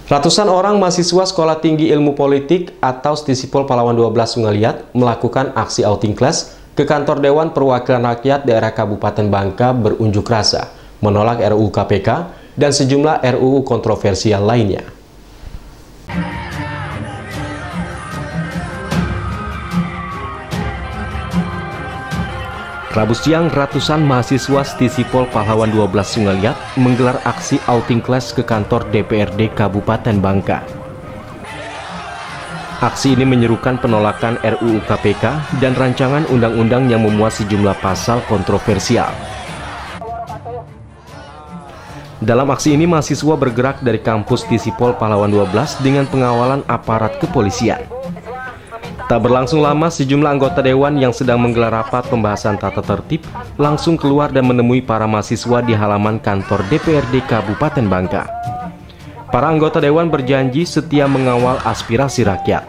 Ratusan orang mahasiswa Sekolah Tinggi Ilmu Politik atau Stisipol Pahlawan 12 Sungaliat melakukan aksi outing class ke kantor Dewan Perwakilan Rakyat Daerah Kabupaten Bangka berunjuk rasa menolak RUU KPK dan sejumlah RUU kontroversial lainnya. Rabu siang, ratusan mahasiswa Stisipol Pahlawan 12 Sungaliat menggelar aksi outing class ke kantor DPRD Kabupaten Bangka. Aksi ini menyerukan penolakan RUU KPK dan rancangan undang-undang yang memuat sejumlah pasal kontroversial. Dalam aksi ini, mahasiswa bergerak dari kampus Stisipol Pahlawan 12 dengan pengawalan aparat kepolisian. Tak berlangsung lama, sejumlah anggota dewan yang sedang menggelar rapat pembahasan tata tertib langsung keluar dan menemui para mahasiswa di halaman kantor DPRD Kabupaten Bangka. Para anggota dewan berjanji setia mengawal aspirasi rakyat.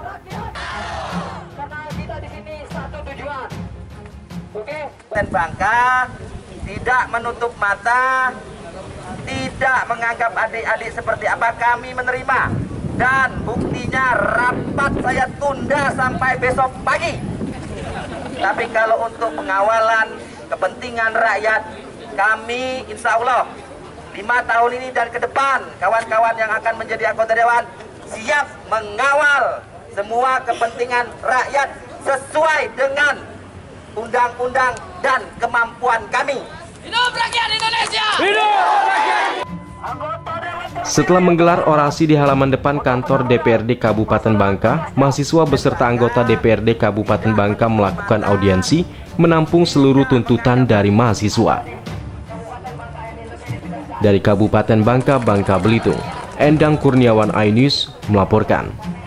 Dan Bangka tidak menutup mata, tidak menganggap adik-adik seperti apa kami menerima. Dan buktinya rapat saya tunda sampai besok pagi. Tapi kalau untuk pengawalan kepentingan rakyat, kami insya Allah 5 tahun ini dan ke depan, kawan-kawan yang akan menjadi anggota dewan siap mengawal semua kepentingan rakyat sesuai dengan undang-undang dan kemampuan kami. Hidup rakyat Indonesia! Hidup rakyat! Setelah menggelar orasi di halaman depan kantor DPRD Kabupaten Bangka, mahasiswa beserta anggota DPRD Kabupaten Bangka melakukan audiensi menampung seluruh tuntutan dari mahasiswa. Dari Kabupaten Bangka, Bangka Belitung, Endang Kurniawan, iNews melaporkan.